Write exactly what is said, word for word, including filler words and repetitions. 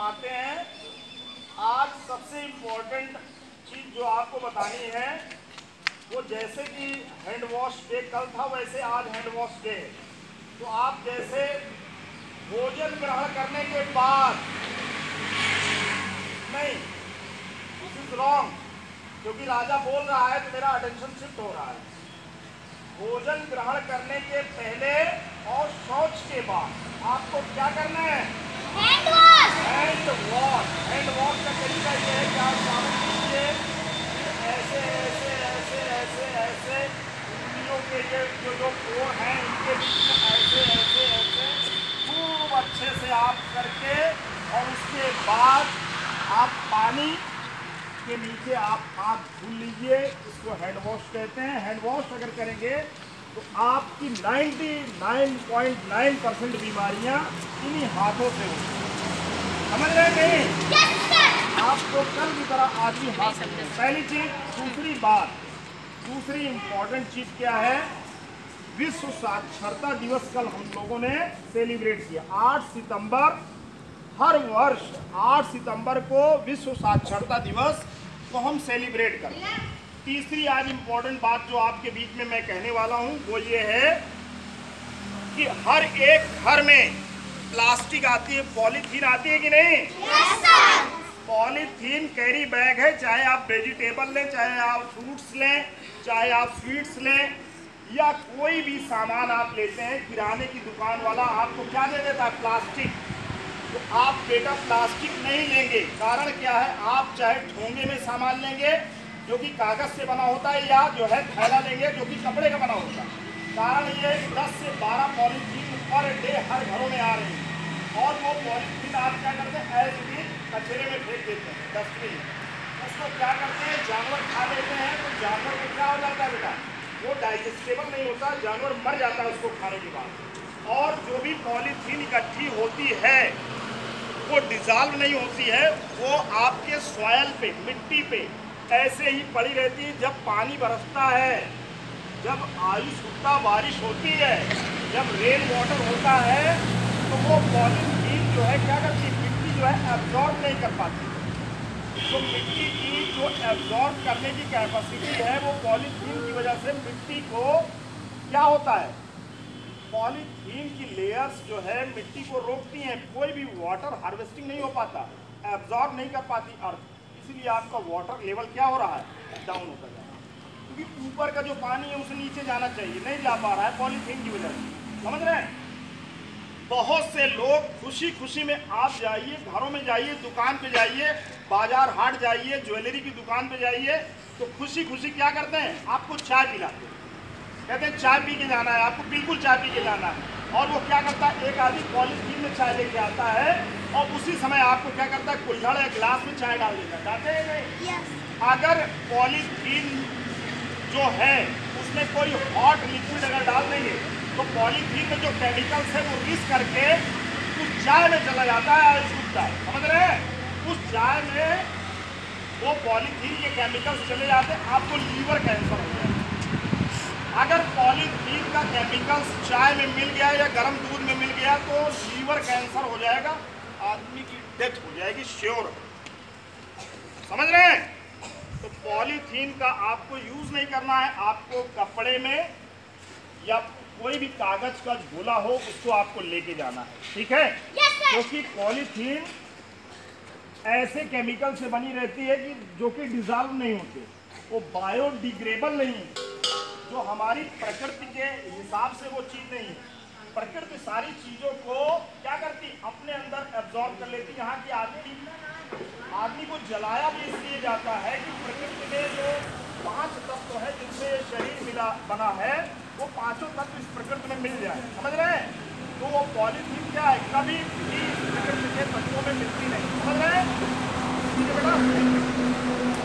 आते हैं। आज सबसे इम्पोर्टेंट चीज जो आपको बतानी है वो, जैसे कि हैंड वॉश डे कल था वैसे आज हैंड वॉश डे है। तो आप जैसे भोजन ग्रहण करने के बाद, नहीं दिस इज रॉन्ग, क्योंकि राजा बोल रहा है तो मेरा अटेंशन शिफ्ट हो रहा है। भोजन ग्रहण करने के पहले और शौच के बाद आपको क्या करना है? Hand wash. Hand wash hand wash का तरीका ये है कि आप साबुन लीजिए, ऐसे ऐसे ऐसे ऐसे ऐसे उंगलियों के ये जो जो पोर हैं इनके बीच में ऐसे ऐसे ऐसे खूब अच्छे से आप करके, और उसके बाद आप पानी के नीचे आप हाथ धुल लीजिए। इसको हैंड वॉश कहते हैं। हैंड वॉश अगर करेंगे तो आपकी निन्यानवे पॉइंट नौ परसेंट बीमारियां इन्हीं हाथों से होती हैं। समझ रहे हैं नहीं? Yes sir. आपको कल की तरह आज भी हाथ धोने। पहली चीज। दूसरी बात, दूसरी इंपॉर्टेंट चीज क्या है? विश्व साक्षरता दिवस कल हम लोगों ने सेलिब्रेट किया। आठ सितंबर, हर वर्ष आठ सितंबर को विश्व साक्षरता दिवस को हम सेलिब्रेट करते हैं। तीसरी आज इम्पोर्टेंट बात जो आपके बीच में मैं कहने वाला हूं वो ये है कि हर एक घर में प्लास्टिक आती है, पॉलीथीन आती है कि नहीं? Yes sir. Polythene carry bag है, चाहे आप वेजिटेबल लें, चाहे आप फ्रूट्स लें, चाहे आप स्वीट्स लें, या कोई भी सामान आप लेते हैं, किराने की दुकान वाला आपको क्या दे देता है? प्लास्टिक। तो आप बेटा प्लास्टिक नहीं लेंगे। कारण क्या है? आप चाहे ठोंगे में सामान लेंगे जो कि कागज से बना होता है, या जो है थैला लेंगे जो कि कपड़े का बना होता है। कारण ये दस से बारह पॉलीथीन पर डे हर घरों में आ रही है, और वो पॉलीथीन आप क्या करते हैं? एज इट इज कचरे में फेंक देते हैं, डस्टबिन। उसको क्या करते हैं? जानवर खा लेते हैं। तो जानवर को क्या हो जाता है बेटा? वो डाइजेस्टेबल नहीं होता, जानवर मर जाता है उसको खाने के बाद। और जो भी पॉलीथीन इकट्ठी होती है वो डिजॉल्व नहीं होती है, वो आपके सॉयल पे, मिट्टी पे ऐसे ही पड़ी रहती है। जब पानी बरसता है, जब आयुष होता, बारिश होती है, जब रेन वाटर होता है, तो वो पॉलीथीन जो है क्या करती है? मिट्टी जो है एब्जॉर्ब नहीं कर पाती। तो मिट्टी की जो एब्जॉर्ब करने की कैपेसिटी है वो पॉलीथीन की वजह से मिट्टी को क्या होता है? पॉलीथीन की लेयर्स जो है मिट्टी को रोकती हैं, कोई भी वाटर हार्वेस्टिंग नहीं हो पाता, एब्जॉर्ब नहीं कर पाती अर्थ। इसीलिए आपका वाटर लेवल क्या हो रहा है? डाउन होता जा रहा है, क्योंकि ऊपर का जो पानी है उसे नीचे जाना चाहिए, नहीं जा पा रहा है पॉलीथीन की वजह से। समझ रहे हैं? बहुत से लोग खुशी खुशी में, आप जाइए घरों में, जाइए दुकान पे, जाइए बाजार हाट, जाइए ज्वेलरी की दुकान पे जाइए, तो खुशी खुशी क्या करते हैं? आपको चाय पिलाते हैं, कहते हैं चाय पी के जाना है, आपको बिल्कुल चाय पी के जाना है। और वो क्या करता है? एक आदमी पॉलीथीन में चाय लेके आता है और उसी समय आपको क्या करता है? कुल्हड़ या गिलास में चाय डाल देता है। डालते हैं नहीं? यस। अगर पॉलीथीन जो है उसमें कोई हॉट लिक्विड अगर डाल देंगे तो पॉलीथीन में जो केमिकल्स है वो रिस करके उस चाय में चला जाता है, छूटता है। समझ रहे हैं? उस चाय में वो पॉलीथीन के केमिकल्स चले जाते हैं, आपको लीवर कैंसर हो जाएगा। अगर पॉलीथीन का केमिकल्स चाय में मिल गया या गर्म दूध में मिल गया तो लीवर कैंसर हो जाएगा, आदमी की डेथ हो जाएगी, श्योर। समझ रहे हैं? तो पॉलीथीन का आपको यूज नहीं करना है। आपको कपड़े में या कोई भी कागज का झोला हो उसको आपको लेके जाना है, ठीक है? Yes sir. क्योंकि पॉलीथीन ऐसे केमिकल से बनी रहती है कि जो कि डिजॉल्व नहीं होते, वो बायोडिग्रेडेबल नहीं है। जो हमारी प्रकृति के हिसाब से वो चीज नहीं है। प्रकृति सारी चीजों को क्या करती? अपने अंदर एब्जॉर्ब कर लेती। यहाँ की आदमी आदमी को जलाया भी इसलिए जाता है कि प्रकृति में जो पांच तत्व है जिनसे शरीर मिला बना है, वो पांचों तत्व इस प्रकृति में मिल जाए। समझ रहे हैं? तो वो पॉलीथीन क्या है? कभी भी प्रकृति के तत्वों में मिलती नहीं। समझ रहे हैं? ठीक है बेटा?